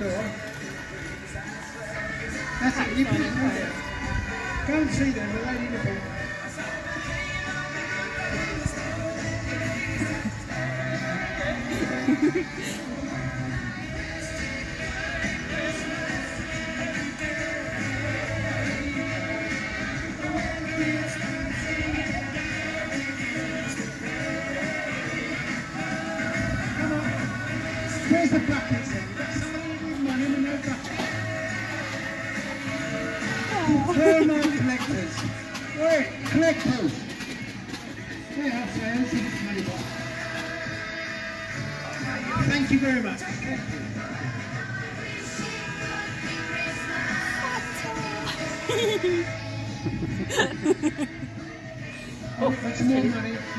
door. That's it, you put it through there. Go and see them, the lady in the book. Where's the buckets then? You've got somebody with money and no bucket. Where are my collectors? Where? Collectors! Yeah, there's the money box. Thank you very much. Oh, that's more money.